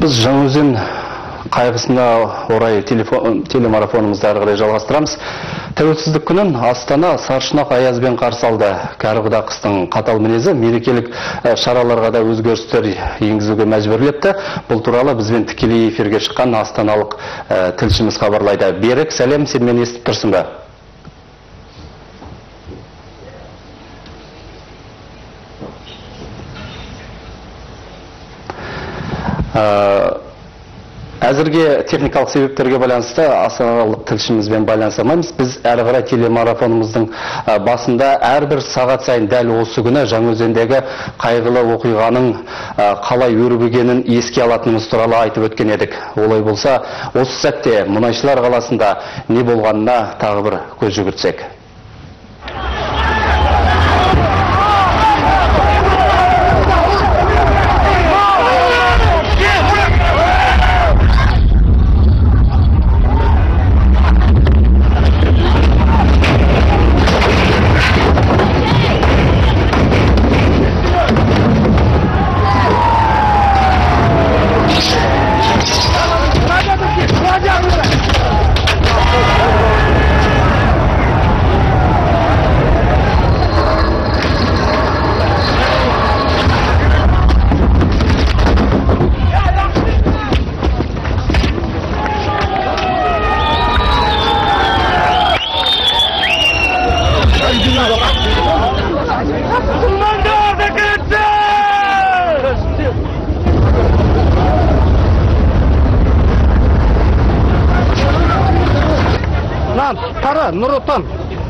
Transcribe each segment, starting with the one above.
Біз Жаңаөзен қайғысына орай телемарафонымызды ары қарай жалғастырамыз. Тәуелсіздік күнін Астана саршұнақ аязбен қарсы алды. Кәрі қыстың қатал мінезі мерекелік шараларға да өзгерістер енгізуге мәжбүрлепті. Бұл туралы бізбен тікелей эфирге шыққан астаналық тілшіміз хабарлайды. Берік, сәлем, сен мені естіп тұрсың ба? Әзірге техникалық себептерге байланысты астаналық тілшімізбен байланыса алмаймыз. Біз әрі қарай телемарафонымыздың басында әрбір сағат сайын дәл осы күні Жаңаөзендегі қайғылы оқиғаның қалай өрбігенін еске алатынымыз туралы айтып өткен едік. Олай болса, осы сәтте Мұнайшылар қаласында не болғанына тағы бір көз жүгіртсек. Қара, Нұр Отан.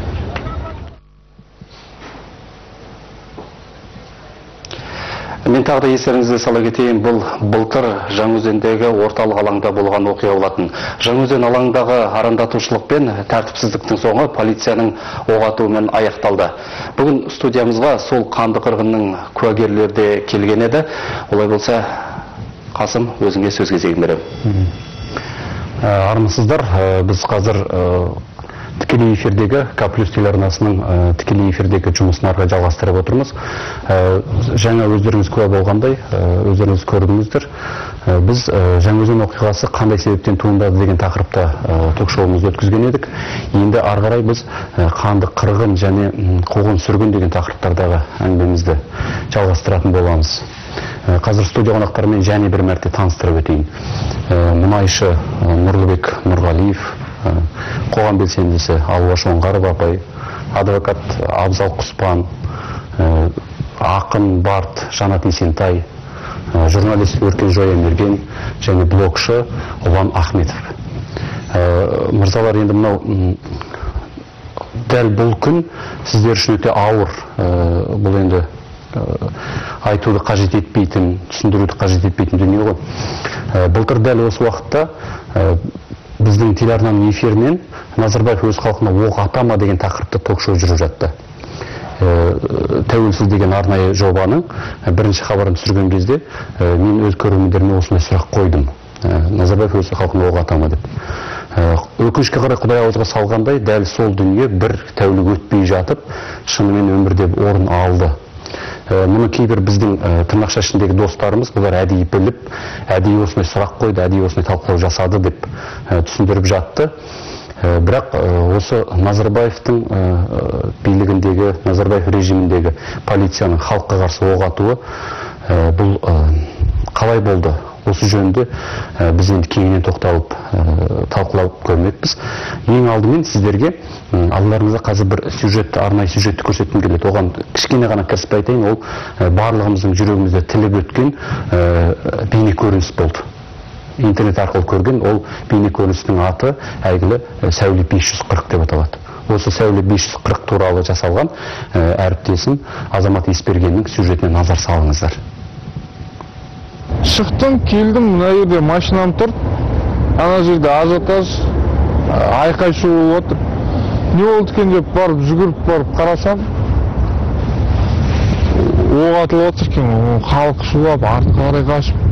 Мен тағы да естеріңізге сала кетейін, бұл былтыр Жаңаөзендегі орталық алаңда болған оқиға болатын. Жаңаөзен алаңдағы арандатушылық пен тәртіпсіздіктің соңы полицияның оқ атуымен аяқталды. Бүгін студиямызға сол қанды қырғынның куәгерлері де келген еді. Олай болса, Қасым, өзіңе сөз кезегін беремін. Армысыздар, біз қазір тікелей эфирдегі К+ телеарнасының тікелей эфирдегі жұмысын ары жалғастырып отырмыз. Жаңа өздеріңіз куә болғандай, өздеріңіз көрдіңіздер. Біз Жаңаөзен оқиғасы қандай себептен туындады деген тақырыпта ток-шоуымызды өткізген едік. Енді ары қарай біз қанды қырғын және қуғын сүргін деген тақырыптардағы әңгімемізді жалғастыратын боламыз. Қазір студия қонақтарымен және бір мәрте таныстырып өтейін. Мұнайшы Нұрлыбек Нұрғалиев, қоғам белсендісі Алуаш Оңғаров апай, адвокат Абзал Құспан, ақын Барт Жанат Есентай, журналист Өркен Жоямерген және блогшы Ұлан Ахметов. Мырзалар, енді мынау дәл бұл күн сіздер үшін өте ауыр. Бұл енді айтуды қажет етпейтін, түсіндіруді қажет етпейтін дүние ғой. Былтыр дәл осы уақытта біздің телеарнаның эфирінен Назарбаев өз халқына оқ атама деген тақырыпта ток-шоу жүріп жатты. Тәуелсіз деген арнайы жобаның бірінші хабарын түсірген кезде мен өз көрермендеріме осындай сұрақ қойдым. Назарбаев өз халқына оқ атама деп. Өкінішке қарай Құдай ауызға салғандай, дәл сол дүние бір тәулік өтпей жатып, шынымен өмірде орын алды. Мұны кейбір біздің тырнақша ішіндегі достарымыз бұлар әдейі біліп, әдейі осындай сұрақ қойды, әдейі осындай талқылау жасады деп түсіндіріп жатты. Бірақ осы Назарбаевтың билігіндегі, Назарбаев режиміндегі полицияның халыққа қарсы оқ атуы бұл қалай болды? Осы жөнінде біз енді кеңінен тоқталып талқылап көрмекпіз. Ең алдымен сіздерге алдарыңызда қазір бір сюжетті, арнайы сюжетті көрсеткім келеді. Оған кішкене ғана кіріспей айтайын, ол барлығымыздың жүрегімізде тіліп өткен бейне көрініс болды. Интернет арқылы көрген ол бейне көріністің аты әйгілі Сәуле 540 деп аталады. Осы Сәуле 540 туралы жасалған әріптесім Азамат Еспергеннің сюжетіне назар салыңыздар. Шықтым, келдім, мына жерде машинам тұр. Ана жерде ажиотаж, айқай шу болып отыр. Не болды екен деп барып, жүгіріп барып қарасам, оқ атылып отыр екен, халық шулап, артқа қарай қашып.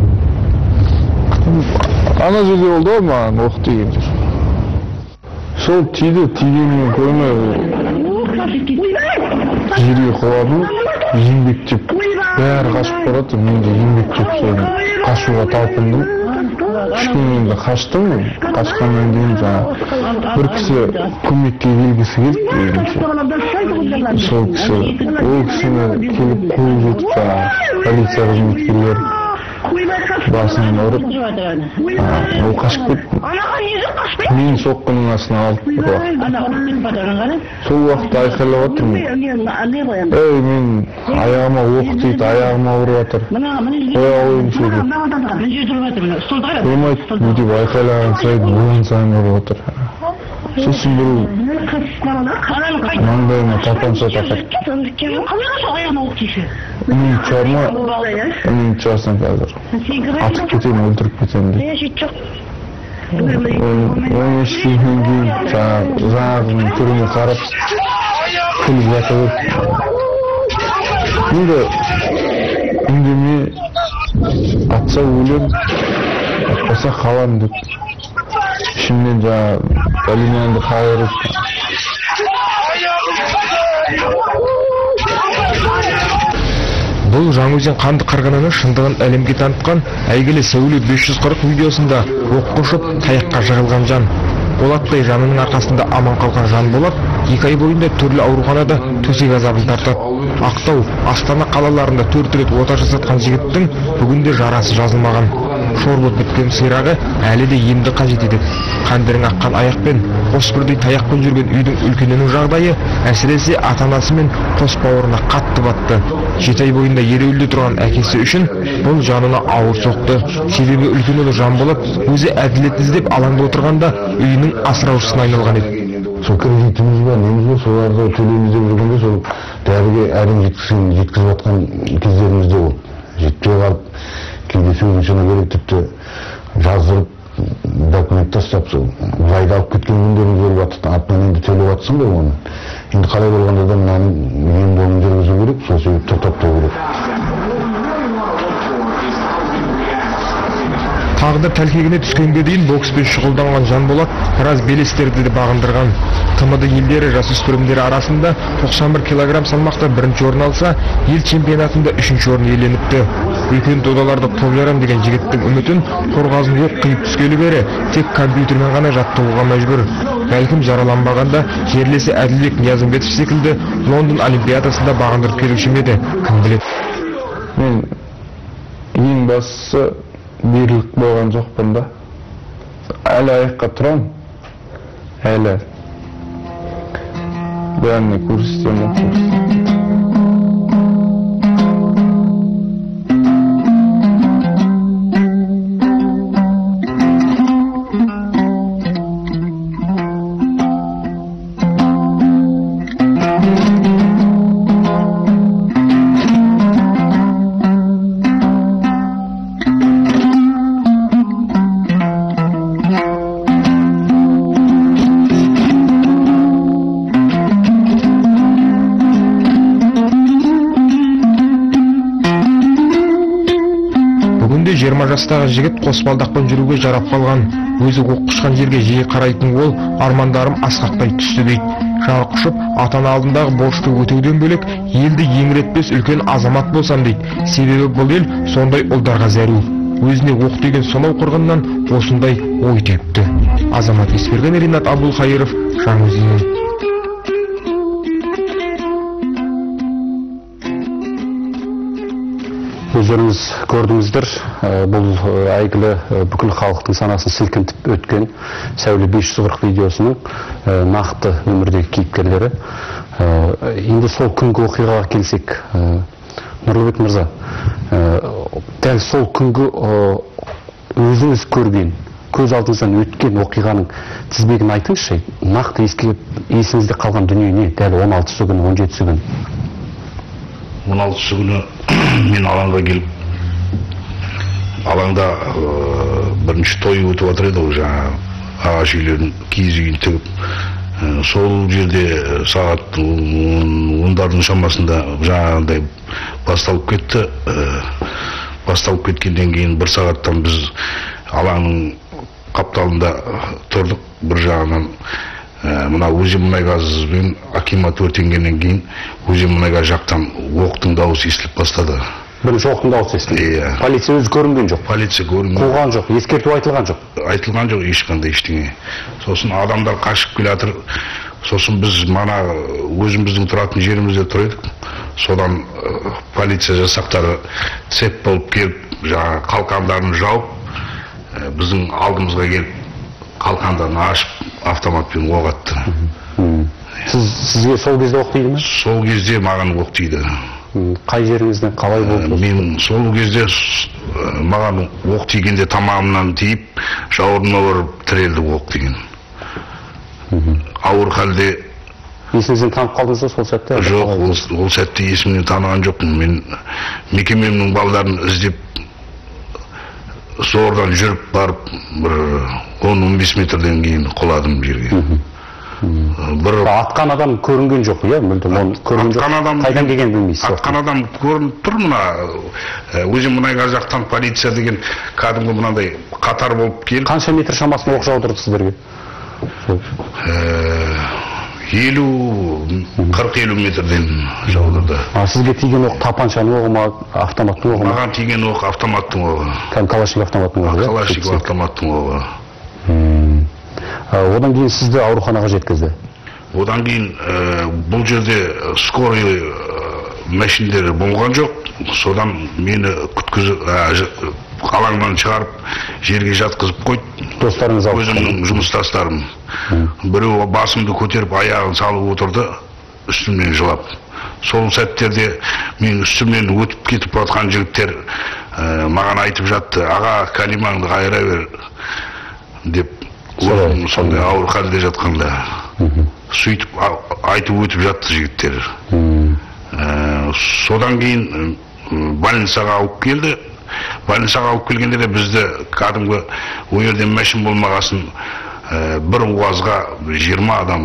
Ана жерде болды ғой маған оқ тиген жер. Сол тиді, тигенмен көрме жерге құладым, еңбек жеп. Бәрі қашып барады, мен де еңбек жеп қашуға талпындым. Кішкене қаштым, қашқаннан кейін жаңағы бір кісі көмекке келгісі келді өзінше. Сол кісі, ол кісіні келіп қуып жетіп жаңағы полиция қызметкерлері басынан ұрып, ол қашып кетті. Мен соққының астына алып бір уақыт. Сол уақытта айқайлап отырмын. Ей, мен аяғыма оқ тиді, аяғыма ұрып жатыр. Қоя қойыңшы деп. Қоймайды деп айқайлаған сайын оған сайын ұрып отыр. Сосын бір маңдайыма тапанша тақап. Мен шығарма, мен шығарсам қазір. Атып кетемін, өлтіріп кетемін деп. Оны ешкеннен кейін жаңағының түріне қарап күліп жата берді. Енді үндеме атса өлем, атпаса қалам деп. Ішімнен жаңағы бәлемянды қайырып. Бұл Жаңаөзен қанды қырғынының шындығын әлемге танытқан әйгілі Сәуле 540 видеосында оқ қошып таяққа жығылған жан. Болаттай жанының арқасында аман қалған жан Болат 2 ай бойында түрлі ауруханада төсек азабын тартады. Ақтау, Астана қалаларында 4 рет ота жасатқан жігіттің бүгінде жарасы жазылмаған. Шорбот біткен сирағы әлі де емді қажет етеді. Қандырың аққан аяқпен, қос бірдей таяқпен жүрген үйдің үлкенінің жағдайы әсіресе ата-анасы мен қос бауырына қатты батты. 7 ай бойында ереуілде тұрған әкесі үшін бұл жанына ауыр соқты. Себебі үлкен ұлы Жанболат өзі әділет іздеп алаңда отырғанда үйінің асыраушысына айналған еді. Сол кредитіміз бар, неміз бар, соларды төлейміз деп жүргенде сол дәріге әрең жеткізіп жатқан кездерімізде ол. Жетпей қалып, кейде сөзіншіні керек тіпті жаздырып, документ тастап, сол жайды алып кеткен күндеріміз болып жатыр. Атынан енді төлеп жатсың ғой оны. Енді қалай болғанда да мынаның ем домын жүргізу керек, сол себепті тоқтатпау керек. Тағдыр тәлкегіне түскенге дейін бокспен шұғылданған Жанболат біраз белестерді де бағындырған. ТМД елдері жасөспірімдері арасында 91 килограмм салмақта бірінші орын алса, ел чемпионатында 3-ші орын иеленіпті. Үлкен додаларда топ жарам деген жігіттің үмітін қорғазын жоқ қиып түскелі бері тек компьютермен ғана жаттығуға мәжбүр. Бәлкім жараланбағанда жерлесі Әділбек Ниязымбетов секілді Лондон Олимпиадасында бағындырып келуші ме еді, кім біледі. Мен ең бастысы берілік болған жоқпын да. Әлі аяққа тұрам. Әлі. Бәріне көрсетемін. Бүгінде 20 жастағы жігіт қосбалдақпен жүруге жарап қалған. Өзі оқ құшқан жерге жиі қарайтын ол армандарым асқақтай түсті дейді. Жарық ұшып, ата-ана алдындағы борышты өтеуден бөлек елді еңіретпес үлкен азамат болсам дейді. Себебі бұл ел сондай ұлдарға зәру. Өзіне оқ деген сонау қырғыннан осындай ой тепті. Азамат Есберген, Ринат Абдулхайыров, Жаңаөзеннен. Өздеріңіз көрдіңіздер, бұл әйгілі бүкіл халықтың санасын сілкінтіп өткен Сәуле 540 видеосының нақты өмірдегі кейіпкерлері. Енді сол күнгі оқиғаға келсек, Нұрлыбек мырза, дәл сол күнгі өзіңіз көрген, көз алдыңыздан өткен оқиғаның тізбегін айтыңызшы, нақты есіңізде қалған дүние не? Дәл 16-сы күні, 17-сі күні. 16-шы күні мен алаңға келіп, алаңда бірінші той өтіп жатыр еді, жаңағы ағаш үйлерін, киіз үйін тігіп, сол жерде сағат 10-дардың шамасында жаңағындай басталып кетті. Басталып кеткенден кейін бір сағаттан біз алаңның қапталында тұрдық. Бір жағынан мына Өзен мұнайгаз бен акимат өртенгеннен кейін Өзен мұнайгаз жақтан оқтың дауысы естіліп бастады. Бірінші оқтың дауысы естілді. Иә. Полиция өзі көрінген жоқ. Полиция көрінген. Қуған жоқ, ескерту айтылған жоқ. Айтылған жоқ ешқандай ештеңе. Сосын адамдар қашып келе жатыр. Сосын біз мана өзіміздің тұратын жерімізде тұр едік. Содан полиция жасақтары цеп болып келіп, жаңа қалқандарын жауып, біздің алдымызға келіп қалқандарын ашып автоматпен оқ атты. Сізге сол кезде оқ тиді ме? Сол кезде маған оқ тиді. Қай жеріңізден қалай болды? Мен сол кезде маған оқ тигенде тамағымнан тиіп, жауырыма барып тірелді оқ деген. Ауыр халде. Есіңізден танып қалдыңыз ба сол сәтте? Жоқ, ол сәтте есімнен таныған жоқпын. Мен мекемемнің балдарын іздеп зордан жүріп барып, бір 10-15 метрден кейін құладым жерге. Атқан адам көрінген жоқ, иә? Мүлдем көрінген жоқ. Қайдан келген білмейсіз? Атқан адам көрініп тұр мына. Өзі мұнайға жақтан полиция деген кәдімгі мынандай қатар болып келіп. Қанша метр шамасында оқ жаудырды сіздерге? 40-50 метрден жаудырды. Сізге тиген оқ тапаншаның оғы ма, автоматтың оғы ма? Маған тиген оқ автоматтың оғы. Калашников автоматтың оғы? Калашников автоматтың оғы. Одан кейін сізді ауруханаға жеткізді? Одан кейін бұл жерде скорый мәшіндері болған жоқ. Содан мені қалаңнан шығарып, жерге жатқызып қойды. Достарыңыз алып? Өзімнің жұмыстастарым. Біреу басымды көтеріп, аяғын салып отырды, үстімнен жылап. Сол сәттерде мен үстімнен өтіп кетіп жатқан жігіттер маған айтып жатты, аға калимаңды қайыра бер деп. Сондай ауыр халде жатқанда. Сөйтіп айтып өтіп жатты жігіттер. Содан кейін больницаға алып келді. Больницаға алып келгенде де бізді кәдімгі ол жерде мәшін болмағасын бір уазға 20 адам,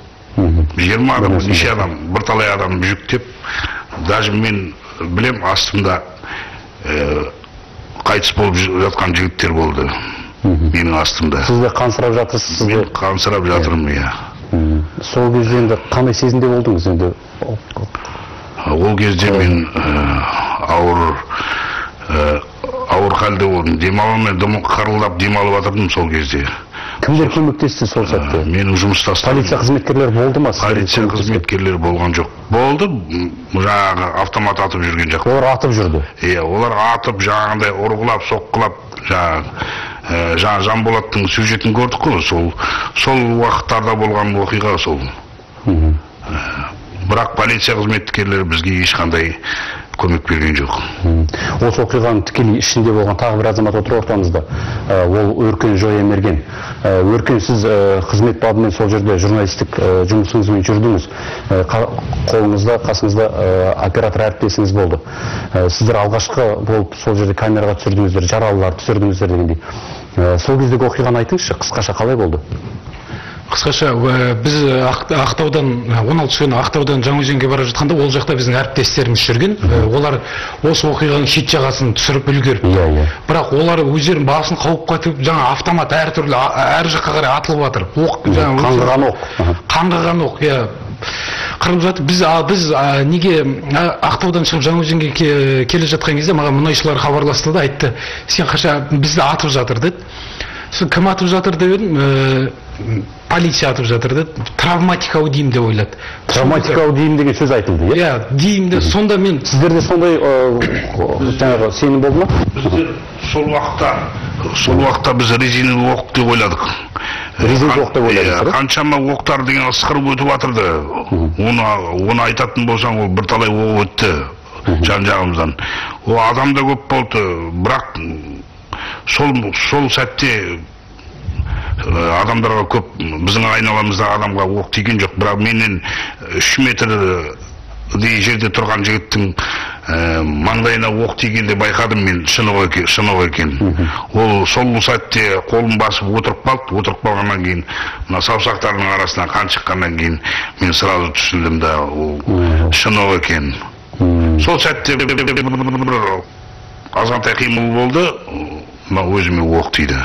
неше адам, бірталай адам жүктеп, даже мен білем астымда қайтыс болып жатқан жігіттер болды. Менің астымда. Сізде қансырап жатырсыз? Мен қансырап жатырмын, иә. Сол кезде енді қандай сезімде болдыңыз енді? Ол кезде мен ауыр халде болдым. Демалумен қырылдап демалып жатырдым сол кезде. Кімдер көмектесті сол сәтте? Менің жұмыстастарым. Полиция қызметкерлері болды ма? Полиция қызметкерлері болған жоқ. Болды, жаңағы автомат атып жүрген жоқ. Олар атып жүрді? Иә, олар атып жаңағындай ұрғылап, соққылап, жаңағы Жанболаттың сюжетін көрдік қой, сол уақыттарда болған оқиға сол. Бірақ полиция қызметкерлері бізге ешқандай көмек берген жоқ. Осы оқиғаның тікелей ішінде болған тағы бір азамат отыр ортамызда. Ол Өркен Жоямерген. Өркен, сіз қызмет бабымен сол жерде журналистік жұмысыңызбен жүрдіңіз. Қолыңызда, қасыңызда оператор әріптесіңіз болды. Сіздер алғашқы болып сол жерде камераға түсірдіңіздер, жаралылар түсірдіңіздер дегендей. Сол кездегі оқиғаны айтыңызшы, қысқаша қалай болды? Қысқаша, біз Ақтаудан, 16 күні Ақтаудан Жаңаөзенге бара жатқанда, ол жақта біздің әріптестеріміз жүрген. Олар осы оқиғаның шет жағасын түсіріп үлгеріп. Бірақ олар өздерінің басын қауып қатып, жаңа автомат әртүрлі әр жаққа қарай атылып жатыр. Қаңғыған оқ. Қаңғыған оқ, иә. Қырып жатыр. Біз неге Ақтаудан шығып Жаңаөзенге келе жатқан кезде маған мұнайшылар хабарласты да, айтты, сен қаша бізді атып жатыр деді. Кім атып жатыр деп едім, полиция атып жатыр деді, травматик ау деймін деп ойлады. Травматик ау деймін деген сөз айтылды, иә? Иә, деймін де, сонда мен... Сіздерде сондай жаңағы сенім болды ма? Біздер сол уақытта біз резиновый оқ деп ойладық. Резиновый оқ деп ойладық? Қаншама оқтар деген ысқырып өтіп жатырды. Оны айтатын болсаң, ол бірталай оқ өтті жан-жағымыздан. Ол адам да көп болды, бірақ сол сәтте адамдарға көп, біздің айналамызда адамға оқ тиген жоқ, бірақ менен 3 метрдей жерде тұрған жігіттің маңдайына оқ тигенде байқадым мен, шынық екен. Ол сол сәтте қолын басып отырып қалғаннан кейін, мына саусақтарының арасынан қан шыққаннан кейін мен сразу түсіндім да, ол шынық екен. Сол сәтте азғантай қимыл болды, өзіме оқ тиді.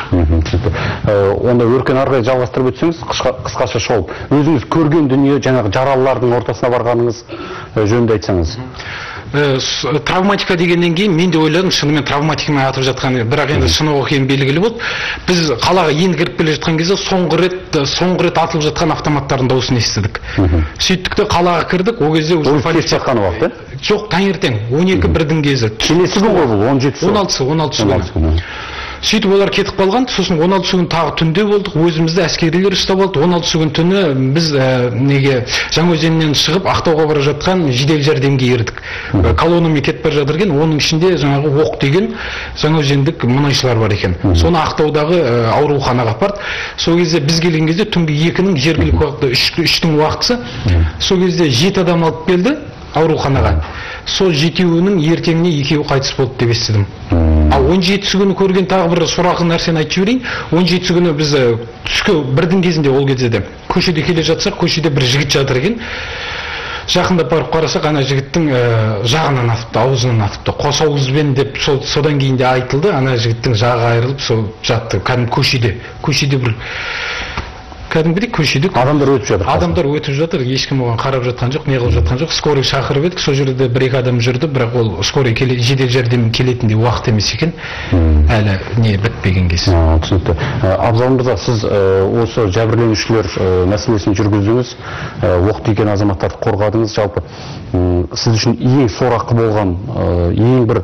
Онда Өркен арғай жалғастырып өтсеңіз, қысқаша шолып. Өзіңіз көрген дүние, жаңағы жаралылардың ортасына барғаныңыз жөнінде айтсаңыз. травматика дегеннен кейін мен де ойладым шынымен травматикамен атып жатқан, бірақ енді шынау екені белгілі болды. Біз қалаға енді кіріп келе жатқан кезде соңғы рет атылып жатқан автоматтардың дауысын естідік. Сөйттік те қалаға кірдік, ол кезде уже полиция шыққан уақыт, жоқ, таңертең 12-1-дің кезі. Келесі күн ғой бұл 16 күні. Сөйтіп олар кетіп қалған, сосын 16 күн тағы түнде болдық, өзімізді әскерилер ұстап алды. 16 күн түні біз Жаңаөзеннен шығып Ақтауға бара жатқан жедел жәрдемге ердік. Колоннамен кетіп бара жатыр екен, оның ішінде жаңағы оқ деген жаңаөзендік мұнайшылар бар екен. Соны Ақтаудағы ауруханаға апарды. Сол кезде біз келген кезде түнгі 2-нің жергілікті уақыты 3-тің уақытысы. Сол кезде 7 адам алып келді ауруханаға. Сол 7-інің ертеңіне 2-і қайтыс болды деп естідім. Ал 17-сі күні көрген тағы бір сұрақы нәрсені айтып жіберейін. 17-сі күні біз түскі 1-дің кезінде ол кезде көшеде келе жатсақ, көшеде бір жігіт жатыр екен. Жақындап барып қарасақ, ана жігіттің жағынан атыпты, аузынан атыпты. Қос ауызбен деп содан кейін де айтылды. Ана жігіттің жағы айырылып, сол жатты. Кәдімгі көшеде бір кәдімгідей көшеде адамдар өтіп жатыр, ешкім оған қарап жатқан жоқ, не қылып жатқан жоқ. Скорый шақырып едік, сол жерде 1-2 адам жүрді, бірақ ол скорый жедел жәрдем келетіндей уақыт емес екен. Әлі не бітпеген кез. Түсінікті. Абзал мырза, сіз осы жәбірленушілер мәселесін жүргіздіңіз, оқ тиген азаматтарды қорғадыңыз. Жалпы сіз үшін ең сорақы болған, ең бір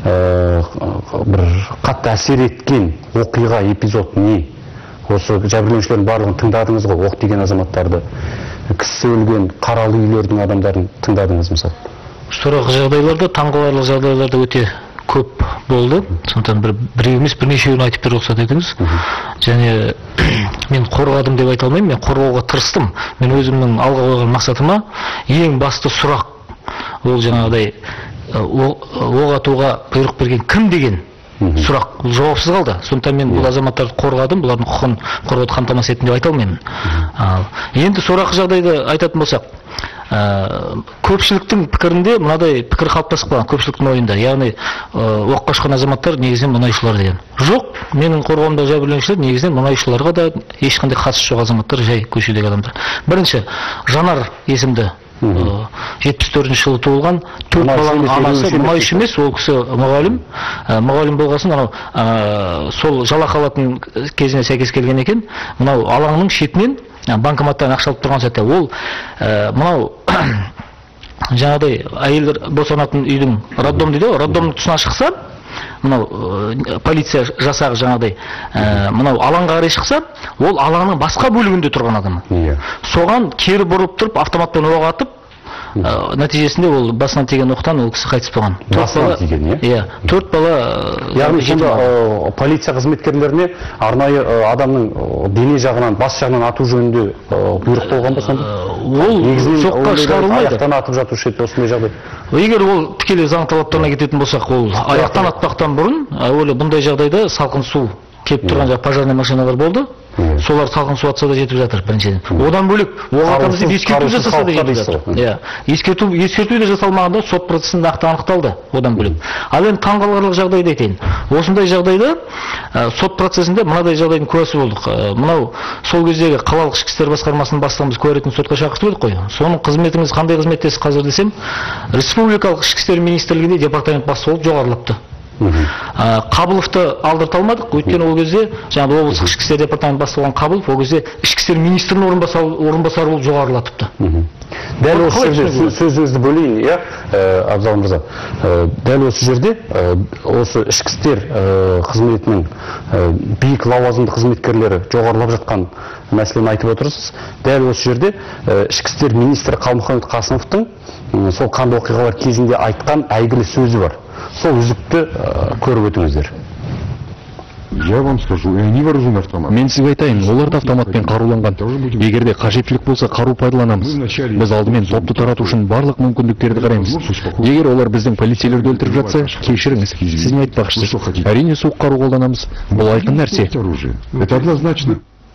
қатты әсер еткен оқиға, эпизод не? Осы жәбірленушілердің барлығын тыңдадыңыз ғой, оқ тиген азаматтарды, кісі өлген, қаралы үйлердің адамдарын тыңдадыңыз мысалы? Сорақы жағдайларда, таңғаларлық жағдайларда өте көп болды. Сондықтан бір емес бірнешеуін айтып беруге рұқсат етіңіз. Және мен қорғадым деп айта алмаймын, мен қорғауға тырыстым. Мен өзімнің алға қойған мақсатыма ең басты сұрақ ол жаңағыдай оқ атуға бұйрық берген кім деген сұрақ жауапсыз қалды. Сондықтан мен бұл азаматтарды қорғадым, бұлардың құқығын қорғауды қамтамасыз еттім деп айта алмаймын. Енді сорақы жағдайды айтатын болсақ, көпшіліктің пікірінде мынадай пікір қалыптасып қалған, көпшіліктің ойында, яғни оққа ұшқан азаматтар негізінен мұнайшылар деген. Жоқ, менің қорғауымдағы жәбірленушілер негізінен мұнайшыларға да ешқандай қатысы жоқ азаматтар, жай көшедегі адамдар. Бірінші, Жанар есімді 74-ші жылы туылған, 4 баланың анасы, мұнайшы емес, ол кісі мұғалім болғасын, сол жалақы алатын кезіне сәйкес келген екен, мынау алаңның шетінен банкоматтан ақша алып тұрған сәтте, ол мынау жаңағыдай әйелдер босанатын үйдің роддом дейді, роддомның тұсына шықса, мынау полиция жасағы жаңағыдай мынау алаңға қарай шықса, ол алаңның басқа бөлігінде тұрған адам. Соған кері бұрылып тұрып автоматпен оқ атып, нәтижесінде ол басынан тиген оқтан ол кісі қайтыс болған. Басынан тиген, иә? 4 бала. Яғни сонда полиция қызметкерлеріне арнайы адамның дене жағынан, бас жағынан ату жөнінде бұйрық болған ба сонда? Ол жоққа шығарылмайды. Аяқтан атып жатушы еді осындай жағдай. Егер ол тікелей заң талаптарына кететін болсақ, ол аяқтан атпақтан бұрын, бұндай жағдайда салқын су келіп тұрған пожарный машиналар болды. Солар салқын су атса да жетіп жатыр, біріншіден. Одан бөлек, оқ атамыз деп ескерту жасаса да жетіп жатыр. Ескерту де жасалмағанда сот процесі нақты анықталды, одан бөлек. Ал енді таңғаларлық жағдайды айтайын. Осындай жағдайда сот процесінде мынадай жағдайдың куәсі болдық. Мынау сол кездегі қалалық ішкі істер басқармасының бастығын біз куә ретінде сотқа шақыртып едік қой. Соның қызметіңіз қандай қызметтесіз қазір десем, республикалық ішкі істер министрлігінде департамент бастығы болып жоғарылапты. Қабыловты алдырта алмадық, өйткені ол кезде жаңағы облыстық ішкі істер департамент бастығы Қабылов ол кезде ішкі істер министрінің орынбасары болып жоғарылатыпты. Дәл осы жерде сөзіңізді бөлейін, иә, Абзал мырза. Дәл осы жерде осы ішкі істер қызметінің биік лауазымды қызметкерлері жоғарылап жатқан мәселені айтып отырсыз. Дәл осы жерде ішкі істер министрі Қалмұханбет Қасымовтың сол қанды оқиғалар кезінде айтқан әйгілі сөзі бар. Сол үзікті көріп өтіңіздер. Я вам скажу, и они вооружены автоматом. Мен сізге айтайын, олар да автоматпен қаруланған. Егер де қажеттілік болса, қару пайдаланамыз. Біз алдымен топты тарату үшін барлық мүмкіндіктерді қараймыз. Егер олар біздің полицейлерді өлтіріп жатса, кешіріңіз. Сіз не айтпақшысыз? Әрине суық қару қолданамыз. Бұл айқын нәрсе. Это однозначно.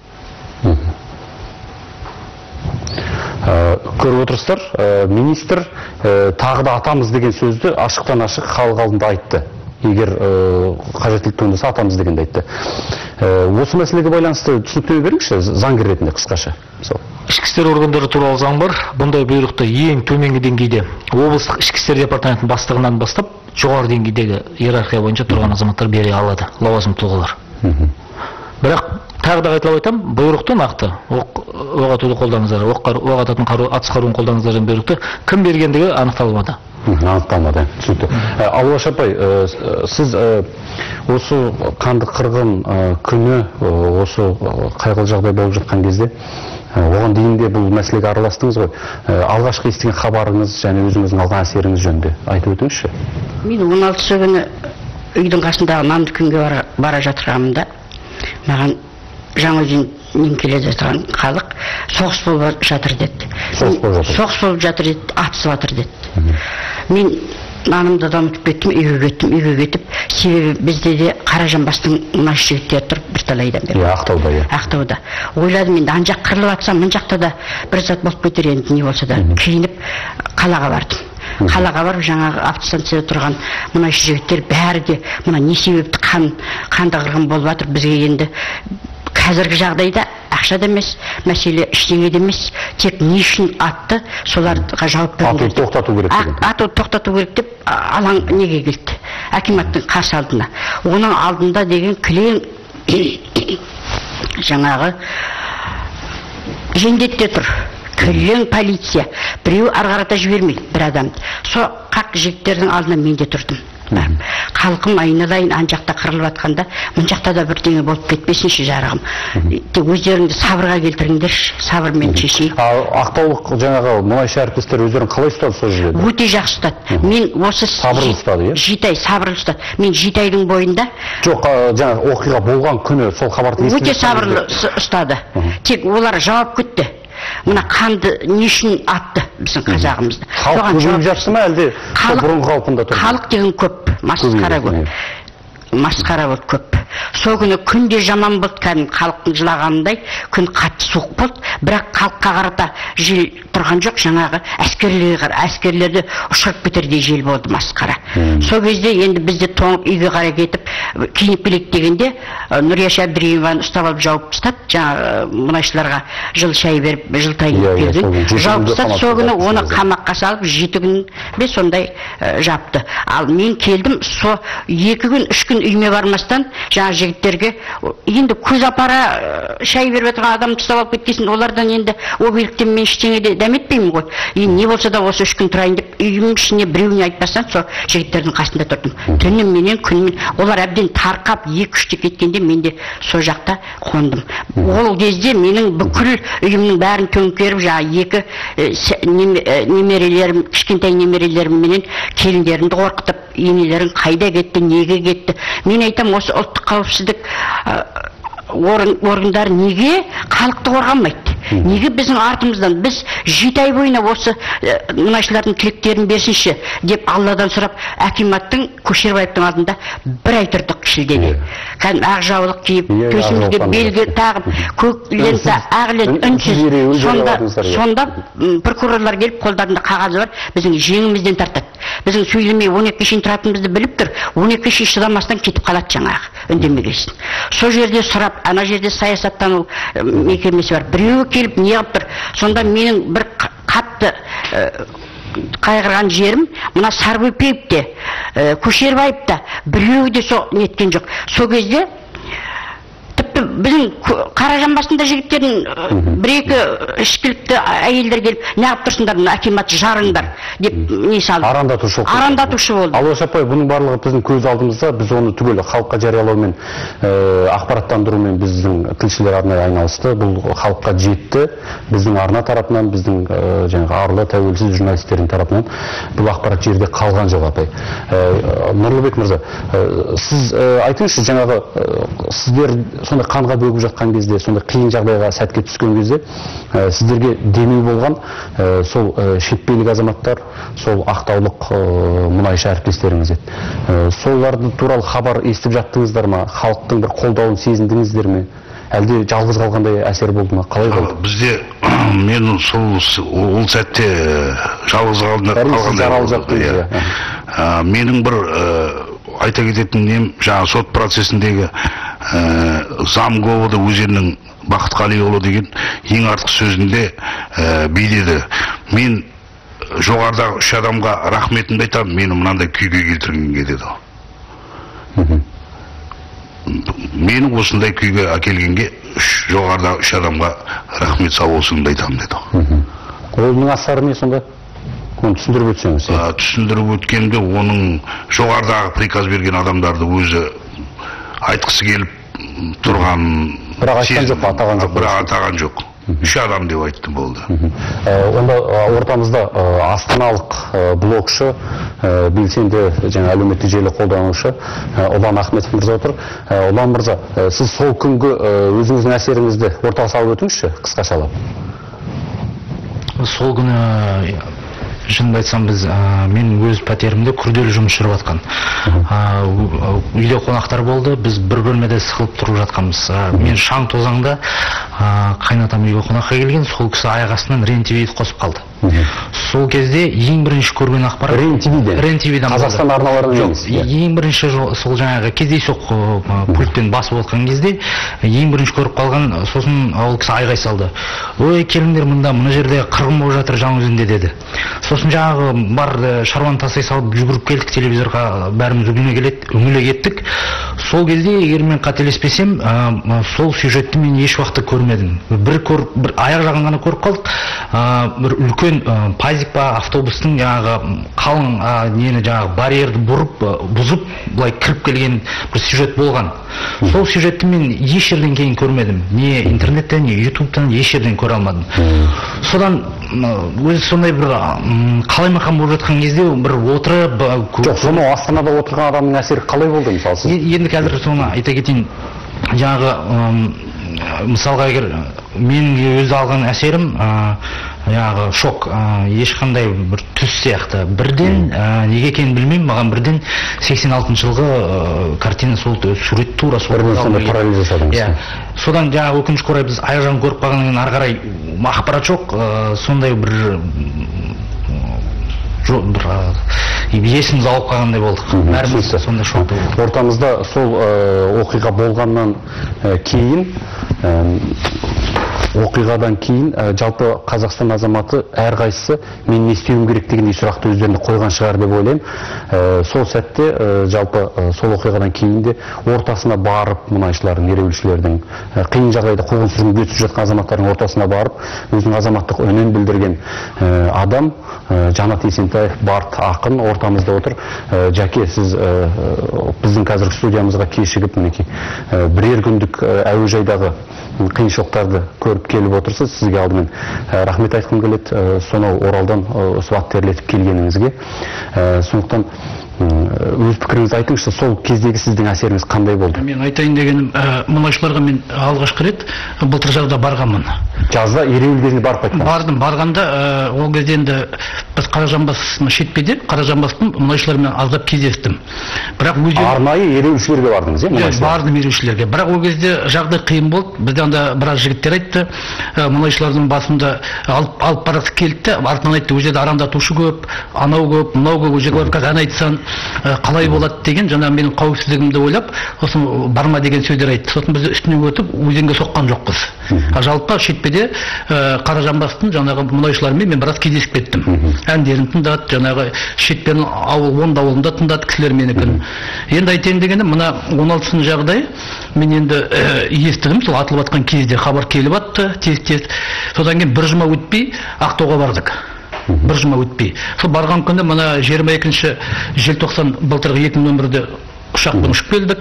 Көріп отырсыздар, министр тағы да атамыз деген сөзді ашықтан ашық халық алдында айтты. Егер қажеттілік туындаса атамыз дегенді айтты. Осы мәселеге байланысты түсініктеме беріңізші, заңгер ретінде қысқаша. Ішкі істер органдары туралы заң бар. Бұндай бұйрықты ең төменгі деңгейде облыстық ішкі істер департаментінің бастығынан бастап жоғары деңгейдегі иерархия бойынша тұрған азаматтар бере алады, лауазымды тұлғалар. Бірақ тағы да қайталап айтам, бұйрықты нақты оқ атуды қолдаңыздар, оқ ататын атыс қаруын қолдаңыздар деген бұйрықты кім бергендігі анықталмады. Анықталмады, түсінікті. Алуаш апай, сіз осы қанды қырғын күні, осы қайғылы жағдай болып жатқан кезде, оған дейін де бұл мәселеге араластыңыз ғой. Алғашқы естіген хабарыңыз және өзіңіздің алған әсеріңіз жөнінде айтып өтіңізші. Мен 16 күні үйдің қасындағы нанды күнге бара жатырғанымда, маған Жаңаөзеннен келе жатқан халық соғыс болып жатыр деді. Соғыс болып жатыр деді, атысып жатыр деді. Мен нанымды да ұмытып кеттім, үйге кетіп, себебі бізде де Қаражанбастың мұнайшы жігіттері тұр бірталайдан бері. Ақтауда, Ақтауда. Ойладым, енді ан жақ қырылып атсам, мын жақта да бір зат болып кетер енді, не болса да. Киініп қалаға бардым. Қалаға барып, жаңағы автостанцияда тұрған мұнайшы жігіттер бәрі де мына не себепті қанды қырғын болып жатыр, бізге енді қазіргі жағдайда ақша да емес, мәселе ештеңе де емес, тек не үшін атты, соларға жауап беру керек. Атуды тоқтату керек деген. Атуды тоқтату керек деп алаң неге келді? Акиматтың қарсы алдына. Оның алдында деген кілең жаңағы жендетте тұр. Кілең полиция. Біреу арғарата жібермейді бір адамды. Со қақ жігіттердің алдына мен де тұрдым. Халқым айналайын ан жақта қырылып жатқанда, мұн жақта да бірдеңе болып кетпесінші жарығым. Өздеріңді сабырға келтіріңдерші, сабырмен шешейік. Ақтаулық жаңағы мұнайшы әріптестер өздерін қалай ұстады сол жерде? Өте жақсы ұстады. Мен осы сабырлы ұстады, иә? 7 ай сабырлы ұстады. Мен 7 айдың бойында жоқ, жаңағы оқиға болған күні сол хабарды естіген. Өте сабырлы ұстады. Тек олар жауап күтті. Мына қанды не үшін атты біздің қазағымызды? Халық көбейіп жатты ма әлде бұрынғы қалпында тұр? Халық деген көп, масқара көп. Масқара болды көп. Сол күні күнде жаман болды, кәдімгі халықтың жылағанындай, күн қатты суық болды, бірақ халыққа қарата жел тұрған жоқ, жаңағы әскерлерді ұшырып кетердей жел болды, масқара. Сол кезде енді бізде тоңып үйге қарай кетіп, киініп келейік дегенде, Нұрияш Әбдірееваны ұстап алып жауып тастады, жаңағы мұнайшыларға жыл шай беріп, жыл тайын келген. Жауып тастады, сол күні оны қамаққа салып, 7 күн бе сондай жапты. Ал мен келдім, со 2 күн, 3 күн үйме бармастан, жаңа жігіттерге енді көз апара шай беріп отырған адамды ұстап алып кеткесін, олардан енді о биліктен мен ештеңе де дәметпеймін ғой. Енді не болса да осы 3 күн тұрайын деп үйімнің ішіне біреуіне айтпастан сол жігіттердің қасында тұрдым. Түнім менен күнмен олар әбден тарқап 2-3-те кеткенде мен де сол жақта қондым. Ол кезде менің бүкіл үйімнің бәрін төңкеріп, жаңа 2 немерелерім, кішкентай немерелерім менен келіндерімді қорқытып, енелерің қайда кетті, неге кетті? Мен айтам, осы ұлттық қауіпсіздік органдары неге халықты қорғамайды? Неге біздің артымыздан, біз 7 ай бойына осы мұнайшылардың тілектерін берсінші деп Алладан сұрап, Акиматтың Көшербаевтың алдында 1 ай тұрдық шілдеде. Кәдім ақ жаулық киіп, төсімізге белгі тағып, көк лента, ақ лент, үнсіз. Сонда прокурорлар келіп, қолдарында қағазы бар, біздің жеңімізден тартады. Біздің сөйлемей 12 шейін тұратынымызды біліп тұр, 12 шейін шыдамастан кетіп қалады жаңағы, үндемегесін. Сол жерде сұрап, ана жерде саясаттану мекемесі бар, біреуі келіп неғып тұр. Сонда менің бір қатты қайғырған жерім, мына Сарбөпеев те, Көшербаев та біреуі де сол неткен жоқ. Сол кезде тіпті біздің Қаражанбастында жігіттердің 1-2 ішкілікті әйелдер келіп, неғып тұрсыңдар, Акимат жарыңдар деп не салды. Арандатушы болды. Алуаш апай, бұның барлығы біздің көз алдымызда, біз оны түгел халыққа жариялаумен, ақпараттандырумен біздің тілшілер арнайы айналысты. Бұл халыққа жетті. Біздің арна тарапынан, біздің жаңағы арлы тәуелсіз журналистердің тарапынан бұл ақпарат жерде қалған жоқ, апай. Нұрлыбек мырза, сіз айтыңызшы, жаңағы сіздер сондай қанға бөгіп жатқан кезде, сондай қиын жағдайға сәтке түскен кезде, сіздерге демеу болған сол шетпелік азаматтар, сол ақтаулық мұнайшы әріптестеріңіз еді. Соларды туралы хабар естіп жаттыңыздар ма? Халықтың бір қолдауын сезіндіңіздер ме? Әлде жалғыз қалғандай әсер болды ма? Қалай болды? Бізде мен ол сәтте жалғыз қалғандай. Менің бір айта кететін нем, жаңа сот процесіндегі замговоды өзеннің Бақытқалиұлы деген ең артық сөзінде бейдеді: мен жоғарыдағы 3 адамға рахметімді айтамын, мені мынандай күйге келтіргенге, деді. Менің осындай күйге әкелгенге жоғарыдағы 3 адамға рахмет сау болсын айтамын, деді. Оның астары не сонда? Оны түсіндіріп өтсеңіз. Түсіндіріп өткенде оның жоғарыдағы приказ берген адамдарды өзі айтқысы келіп тұрған, бірақ айтқан жоқ, атаған жоқ. Бірақ атаған жоқ. 3 адам деп айтты, болды. Онда ортамызда астаналық блогшы, белсенді жаңа әлеуметтік желі қолданушы Ұлан Ахметов мырза отыр. Ұлан мырза, сіз сол күнгі өзіңіздің әсеріңізді ортаға салып өтіңізші, қысқашалап. Сол күні шынымды айтсам, мен өз пәтерімде күрделі жұмыс жүріп жатқан. Үйде қонақтар болды, біз бір бөлмеде сықылып тұрып жатқанбыз. Мен шаң тозаңда қайнатам үйге қонаққа келген, сол кісі аяқ астынан РЕН-ТВ-ді қосып қалды. Сол кезде ең бірінші көрген ақпарат РЕН-ТВ-ден Қазақстан арналарынан емес. Ең бірінші сол жаңағы кездейсоқ пультпен басып отқан кезде ең бірінші көріп қалған, сосын ол кісі айғай салды: ой, келіңдер, мына жерде қырғын болып жатыр Жаңаөзенде, деді. Сосын жаңағы бар шаруаны тастай салып жүгіріп келдік, телевизорға бәріміз үңіле кеттік. Сол кезде, егер мен қателеспесем, сол сюжетті мен еш уақытта көрмедім. Бір аяқ жағын ғана көріп қалдық. Бір үлкен пазик па, автобустың жаңағы қалың нені жаңағы барьерді бұзып, былай кіріп келген бір сюжет болған. Сол сюжетті мен еш жерден кейін көрмедім. Не интернеттен, не ютубтан еш жерден көре алмадым. Содан өзі сондай бір қалай мақам болып жатқан кезде бір отырып... Жоқ, соны Астанада отырған адамның әсері қалай болды, мысалы сіз? Енді қазір соны айта кетейін. Жаңағы, мысалға егер менің өзі алған әсерім, жаңағы шок, ешқандай бір түс сияқты. Бірден, неге екенін білмеймін, маған бірден 86 жылғы картина, сол сурет тура сол. Бірден сонда параллель жасадыңыз. Содан жаңағы өкінішке орай біз аяқ жағын көріп қалғаннан ары қарай ақпарат жоқ, сондай бір есіміз алып қалғандай болдық. Бәріміз сондай шокта болдық. Ортамызда сол оқиға болғаннан кейін, оқиғадан кейін жалпы Қазақстан азаматы әрқайсысы мен не істеуім керек дегендей сұрақты өздеріне қойған шығар деп ойлаймын. Сол сәтте жалпы сол оқиғадан кейін де ортасына барып, мұнайшылардың, ереуілшілердің, қиын жағдайда қуғын-сүргінге түсіп жатқан азаматтардың ортасына барып, өзінің азаматтық үнін білдірген адам Жанат Есентаев, Барт ақын ортамызда отыр. Жәке, сіз біздің қазіргі студиямызға кешігіп, мінекей бірер күндік әуежайдағы қиыншылықтарды көріп келіп отырсыз. Сізге алдымен рахмет айтқым келеді, сонау Оралдан сұхбат терлетіп келгеніңізге. Сондықтан өз пікіріңізді айтыңызшы, сол кездегі сіздің әсеріңіз қандай болды? Мен айтайын дегенім, мұнайшыларға мен алғашқы рет былтыр жазда барғанмын. Жазда ереуіл кезінде барып қайтқансыз? Бардым, барғанда ол кезде енді біз Қаражанбас шетпеде, Қаражанбастың мұнайшылармен аздап кездестім. Бірақ арнайы ереуілшілерге бардыңыз, е? Бардым ереуілшілерге. Бірақ ол кезде жағдай қиын болды. Бізде анда біраз жігіттер айтты, мұнайшылардың басында алып барасы келді, артынан айтты, ол жерде арандатушы көп, анау көп, мынау көп, ол жерге барып ән айтсан қалай болады деген, жаңа менің қауіпсіздігімді ойлап, сосын барма деген сөздер айтты. Сосын біз үстінен өтіп, өзенге соққан жоқпыз. Жалпы шетпеде Қаражанбастың жаңағы мұнайшылармен мен біраз кездесіп кеттім. Әндерін тыңдады, жаңағы шетпенің ауылында тыңдады кісілер менікін. Енді айтайын дегенім, мына 16 жағдай мен енді естідім, сол атылып атқан кезде хабар келіп атты, тез-тез. Содан кейін бір жұма өтпей Ақтауға бардық. Бір жұма өтпей. Сол барған күні мына 22 желтоқсан былтырғы 2011-де ұшақпен ұшып келдік.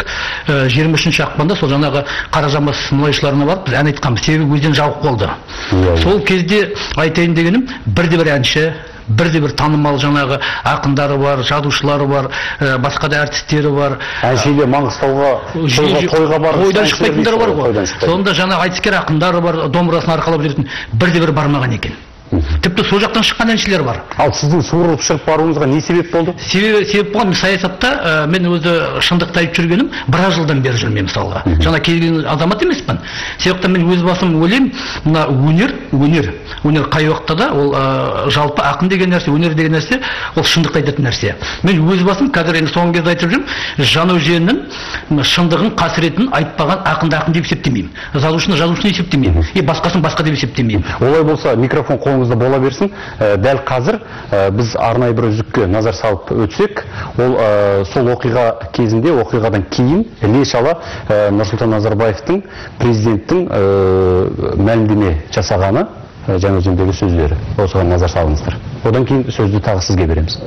23 ақпанда сол жаңағы Қаражанбас мұнайшыларына барып біз ән айтқанбыз, себебі өзен жабық болды. Сол кезде айтайын дегенім, бірде-бір әнші, бірде-бір танымал жаңағы ақындары бар, жадушылары бар, басқа да әртістері бар. Әншілер Маңғыстауға тойға барып, тойдан шықпайтындар бар ғой. Сонда жаңағы айтыскер ақындары бар, домбырасын арқалап жүретін, бірде-бір бармаған екен. Тіпті сол жақтан шыққан әншілер бар. Ал сіздің суырылып шығып баруыңызға не себеп болды? Себеп болған саясатта мен өзі шындықты айтып жүргенім біраз жылдан бері жүрмін мысалға. Жаңа келген азамат емеспін. Себептен мен өз басым ойлаймын, мына өнер қай уақытта да ол жалпы ақын деген нәрсе, өнер деген нәрсе ол шындықты айтатын нәрсе. Мен өз басым қазір енді соңғы кезде айтып жүрмін, Жанөзеннің шындығын, қасіретін айтпаған ақынды ақын деп есептемеймін. Жазушыны есептемеймін. Басқасын басқа деп есептемеймін. Олай болса микрофон қолыңызда бола берсін. Дәл қазір біз арнайы бір үзікке назар салып өтсек, ол сол оқиға кезінде, оқиғадан кейін іле-шала Нұрсұлтан Назарбаевтың президенттің мәлімдеме жасағаны Жанөзендегі сөздері. Осыған назар салыңыздар. Одан кейін сөзді тағы сізге береміз.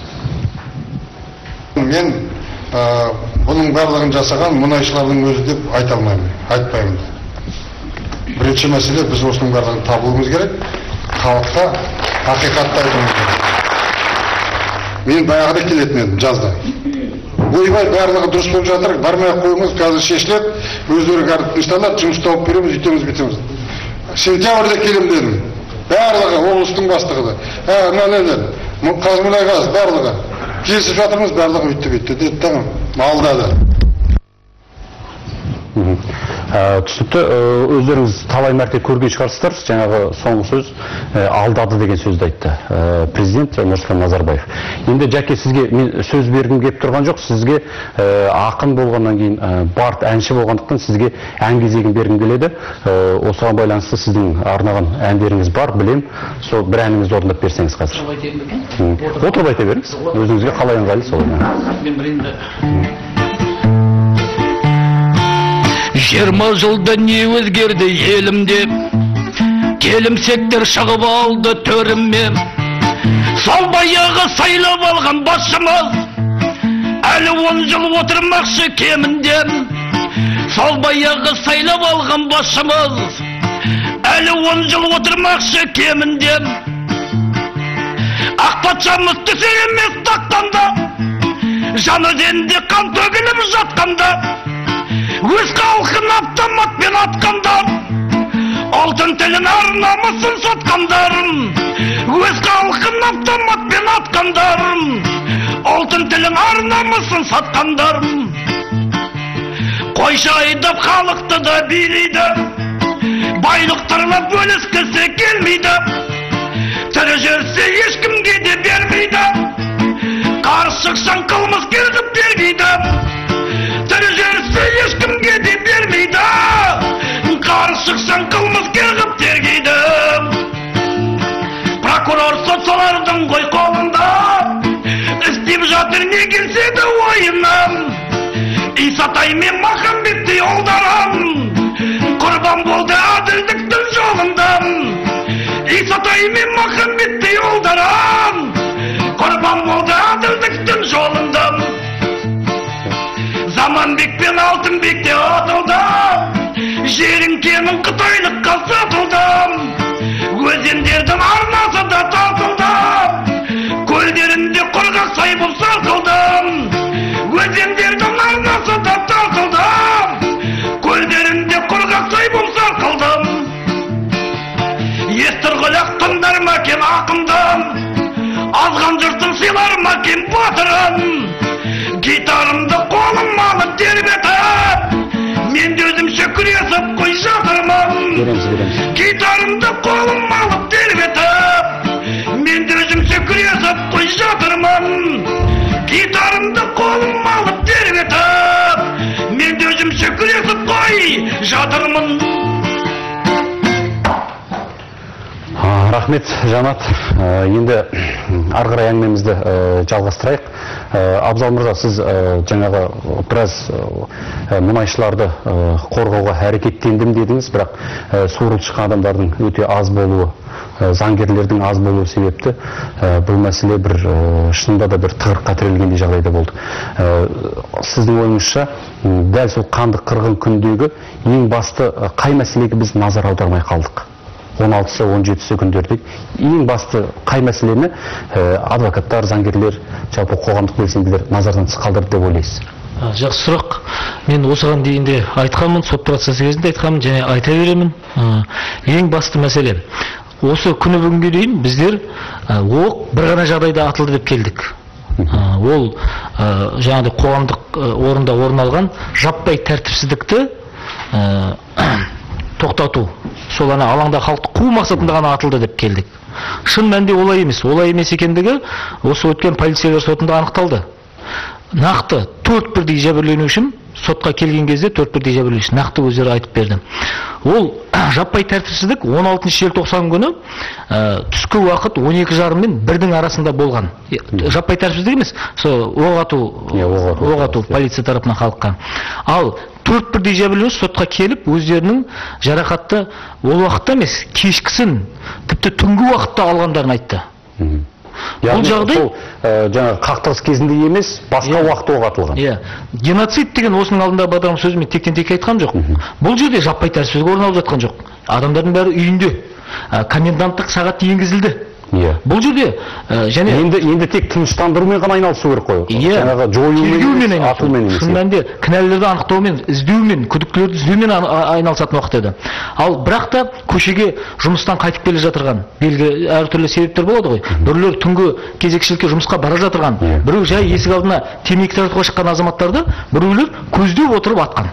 Мен бұның барлығын жасаған мұнайшылардың өзі деп айтпаймын. Бірінші мәселе, біз осының барлығын табуымыз керек, халыққа ақиқатты айтуымыз керек. Мен баяғыда келетін едім, жазда. Ойбай, барлығы дұрыс болып жатыр, бармай қойыңыз, қазір шешіледі, өздері кәріп тынышталады, жұмыс тауып береміз, үйтеміз, бүйтеміз. Сентябрьде келем дедім. Барлығы, облыстың бастығы да. Қазмұнайгаз, барлығы. Келісіп жатырмыз, барлығы үйтті, деді, тамам, алдады. Түсікті, өздеріңіз талай мәрте көрген шығарсыздар, жаңағы соңғы сөз алдады деген сөзді айтты президент Нұрсұлтан Назарбаев. Енді Жәке, сізге мен сөз бергім келіп тұрған жоқ, сізге ақын болғаннан кейін бард әнші болғандықтан сізге ән кезегін бергім келеді. Осыған байланысты сіздің арнаған әндеріңіз бар, білем, сол бір әніңізді орындап берсеңіз қазір. Отырып айта беріңіз, өзіңізге қалай ыңғайлы солай. 20 жылда не өзгерді елімде, келімсектер шығып алды төріме. Сол баяғы сайлап алған басшымыз әлі 10 жыл отырмақшы кемінде. Сол баяғы сайлап алған басшымыз әлі 10 жыл отырмақшы кемінде. Ақ патшамыз түсер емес тақтанда, Жанөзенде қан төгіліп жатқанда, өз халқын автоматпен атқандар, алтын тілін ар намысын сатқандар. Өз халқын автоматпен атқандар, алтын тілін ар намысын сатқандар. Қойшы айдап халықты да билейді, байлықтарына бөліскісі келмейді. Тірі жүрсе ешкімге де бермейді, қарсы шықсаң қылмыс келіп бермейді. Тірі жүрсе ешкімге де бермейді, қарсы шықсаң қылмыс келіп тергейді. Прокурор сот солардың ғой қолында, істеп жатыр не келсе де ойынан. Исатай мен Махамбеттей ұлдарым құрбан болды әділдіктің жолында. Исатай мен Махамбеттей ұлдарым құрбан болды әділдіктің жолында. Заманбек пен Алтынбек те атылды, жерің кенің қытайлыққа сатылды. Өзендердің арнасы да тартылды, көлдерінде құрғақ сай болып сатылды. Өзендердің арнасы да тартылды, көлдерінде құрғақ сай болып сатылды. Естірғілік тыңдар ма кен ақынды, азған жұртын сыйлар ма кен батырын. Гитарымды қолым алып тербетіп, мен де өзімше күресіп қой жатырмын. Гитарымды қолым алып тербетіп, мен де өзімше күресіп қой жатырмын. Гитарымды қолым алып тербетіп, мен де өзімше күресіп қой жатырмын. Рахмет, Жанат. Енді ары қарай әңгімемізді жалғастырайық. Абзал мырза, сіз жаңағы біраз мұнайшыларды қорғауға әрекеттендім дедіңіз, бірақ суырылып шыққан адамдардың өте аз болуы, заңгерлердің аз болуы себепті бұл мәселе бір шынында да бір тығырыққа тірелгендей жағдайда болды. Сіздің ойыңызша дәл сол қанды қырғын күндегі ең басты қай мәселеге біз назар аудармай қалдық? 16-сы, 17-сі күндерде ең басты қай мәселені адвокаттар, заңгерлер, жалпы қоғамдық белсенділер назардан тыс қалдырды деп ойлайсыз? Жақсы сұрақ. Мен осыған дейін де айтқанмын, сот процесі кезінде айтқанмын және айта беремін. Ең басты мәселе осы күні бүгінге дейін біздер оқ бір ғана жағдайда атылды деп келдік. Ол жаңағыдай қоғамдық орында орын алған жаппай тәртіпсіздікті тоқтату, сол ана алаңда халықты қуу мақсатында ғана атылды деп келдік. Шын мәнінде олай емес екендігі осы өткен полицейлер сотында анықталды. Нақты 4 бірдей жәбірленушім сотқа келген кезде 4 бірдей жәбірленуші нақты өздері айтып берді. Ол жаппай тәртіпсіздік 16 желтоқсан күні түскі уақыт 12:30 мен 1-дің арасында болған. Жаппай тәртіпсіздік емес, оқ ату полиция тарапынан халыққа. Ал 4 бірдей жәбірленуші сотқа келіп өздерінің жарақатты ол уақытта емес, кешкісін, тіпті түнгі уақытта алғандарын айтты. Бұл жағдай жаңа қақтығыс кезінде емес, басқа уақытта оқ атылған. Геноцид деген осының алдында бадам сөзімен тектен-текке айтқан жоқ. Бұл жерде жаппай тәртіпсіздік орын алып жатқан жоқ. Адамдардың бәрі үйінде. Коменданттық сағат енгізілді. Бұл жерде және енді тек тыныштандырумен ғана айналысу керек қой. Жаңағы жоюмен, атумен емес. Шын мәнінде кінәлілерді анықтаумен, іздеумен, күдіктілерді іздеумен айналысатын уақыт еді. Ал бірақ та көшеге жұмыстан қайтып келе жатырған, белгілі әртүрлі себептер болады ғой. Біреулер түнгі кезекшілікке жұмысқа бара жатырған, біреу жай есік алдына темекі тартуға шыққан азаматтарды біреулер көздеп отырып атқан.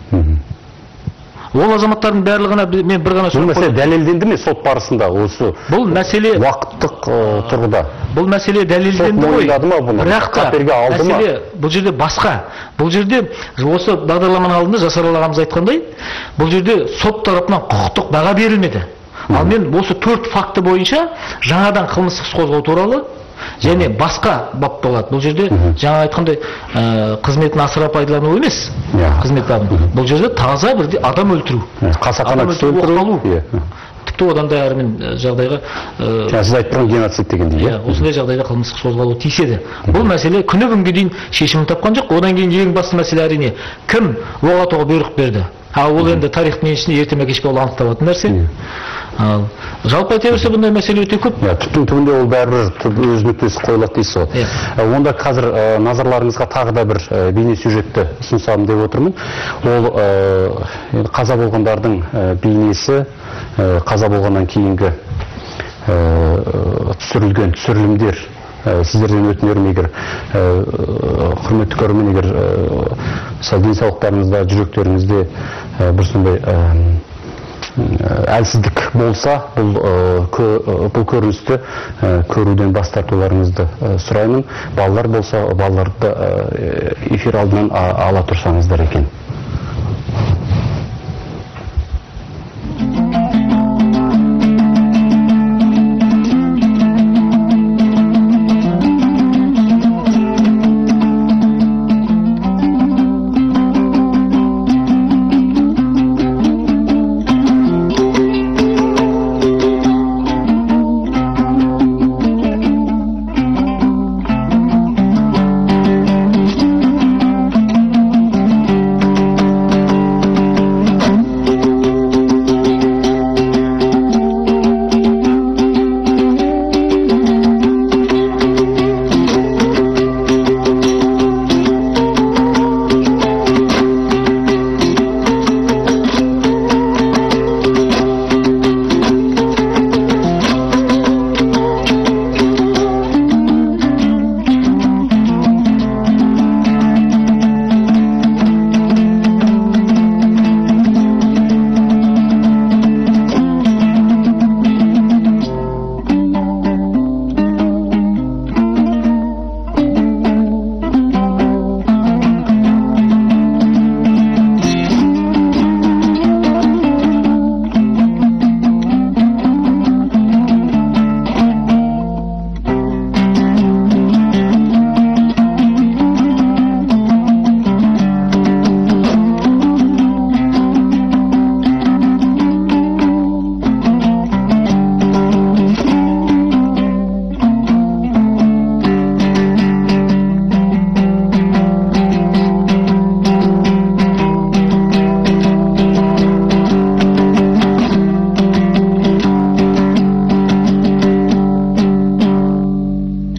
Ол азаматтардың барлығына мен бір ғана сұрақ қойдым. Бұл мәселе дәлелденді ме сот барысында осы? Бұл мәселе уақыттық тұрғыда. Бұл мәселе дәлелденді ғой. Бірақ та мәселе бұл жерде басқа. Бұл жерде осы бағдарламаның алдында Жасар ағамыз айтқандай, бұл жерде сот тарапынан құқықтық баға берілмеді. Ал мен осы 4 факті бойынша жаңадан қылмыстық іс қозғау туралы және басқа бап болады. Бұл жерде жаңа айтқандай қызметін асыра пайдалану емес. Қызмет бабын. Бұл жерде таза бір адам өлтіру. Қасақана кісі өлтіру. Тіпті одан да әрмен жағдайға сіз айтып тұрған геноцид дегендей. Осындай жағдайда қылмыстық қозғалу тиіс еді. Бұл мәселе күні бүгінге дейін шешімін тапқан жоқ. Одан кейін ең басты мәселе әрине кім оқ атуға бұйрық берді. Ол енді тарихтың еншісінде ерте ме кеш пе ол анықталатын нәрсе. Жалпы айта берсе бұндай мәселе өте көп. Түптің түбінде ол бәрібір өз нүктесі қойылады дейсіз ғой. Онда қазір назарларыңызға тағы да бір бейне сюжетті ұсынсам деп отырмын. Ол қаза болғандардың бейнесі, қаза болғаннан кейінгі түсірілген түсірілімдер. Сіздерден өтінерім, егер құрметті көрермен, егер денсаулықтарыңызда, жүректеріңізде бір сондай әлсіздік болса, бұл көріністі көруден бас тартуларыңызды сұраймын. Балалар болса, балаларды эфир алдынан ала тұрсаңыздар екен.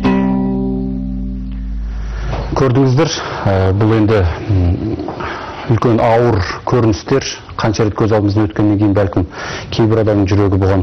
Көрдіңіздер, бұл енді үлкен ауыр көріністер қанша рет көз алдымыздан өткеннен кейін бәлкім кейбір адамның жүрегі бұған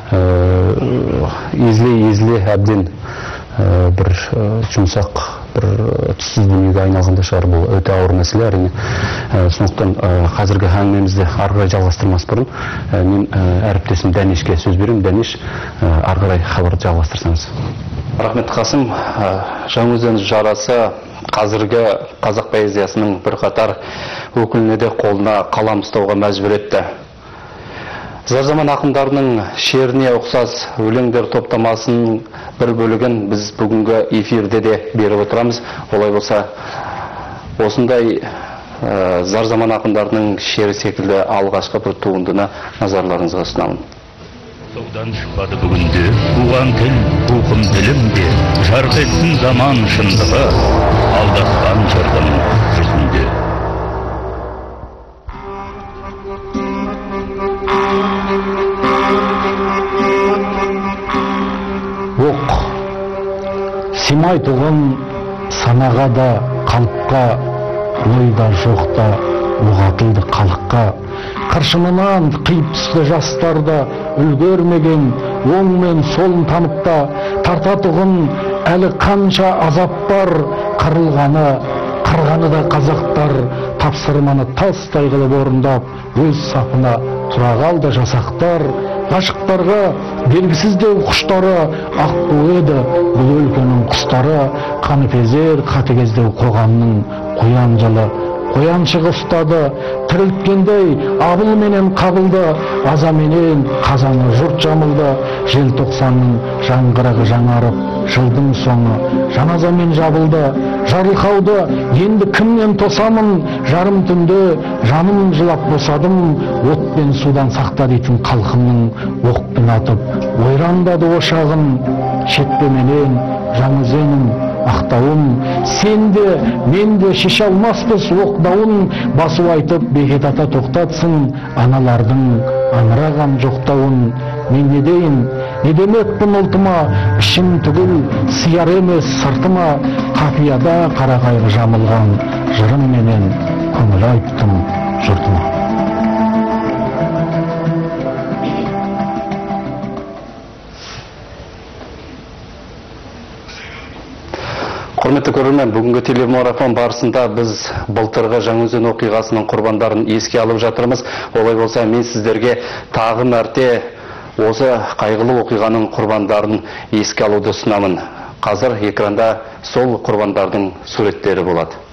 езіле әбден бір жұмсақ бір түссіз дүниеге айналғанда шығар. Бұл өте ауыр мәселе әрине. Сондықтан қазіргі әңгімемізді ары қарай жалғастырмас бұрын мен әріптесім Дәнешке сөз беремін. Дәнеш, ары қарай хабарды жалғастырсаңыз. Рахмет Қасым. Жаңаөзен жарасы қазіргі қазақ поэзиясының бірқатар өкіліне де қолына қалам ұстауға мәжбүр етті. Зарзаман ақындарының шеріне ұқсас өлеңдер топтамасының бір бөлігін біз бүгінгі эфирде де беріп отырамыз. Олай болса, осындай Зарзаман ақындарының шері секілді алғашқы бір туындыны назарларыңызға ұсынамын. Соғдан шықпады бүгінде, туған тіл, рухым ділімде, жарқ етсін заман шындығы, алдасқан жырдың жүзінде. Оқ, симай тұғын санаға да, қалыпқа, ойда жоқта, оғатылды қалыққа. Қыршынынан қиып түсті жастарда, үлгермеген оң мен солын таныпта, тартатұғын әлі қанша азап бар, қырғаны да қазақтар, тапсырманы тастай қылып орындап, өз сапына тұра қалды жасақтар. Ғашықтарға белгісіздеу құштары, аққу еді бұл өлкенің құстары, қаныпезер қатыгездеу қоғамның қоян жылы қояншығы ұстады, тірілткендей абыл менен қабылды, аза менен қазаны жұрт жамылды. Желтоқсанның жаңғырығы жаңарып, жылдың соңы жаназамен жабылды. Жарылқауды енді кімнен тосамын, жарым түнде жаным жылап босадым. От пен судан сақта дейтін қалқымның оқпен атып ойрандады ошағын. Шетпеменен Жаңаөзенім ақтауым, сен де мен де шеше алмаспыз оқтауын. Басу айтып бекет ата тоқтатсын аналардың аңыраған жоқтауын. Мен не дейін, не демекпін ұлтыма, ішім түгіл сияр емес сыртыма. Қапияда қарағайғы жамылған жырым менен көңіл айттым жұртыма. Құрметті көрермен, бүгінгі телемарафон барысында біз былтырғы Жаңаөзен оқиғасының құрбандарын еске алып жатырмыз. Олай болса, мен сіздерге тағы мәрте осы қайғылы оқиғаның құрбандарын еске алуды ұсынамын. Қазір экранда сол құрбандардың суреттері болады.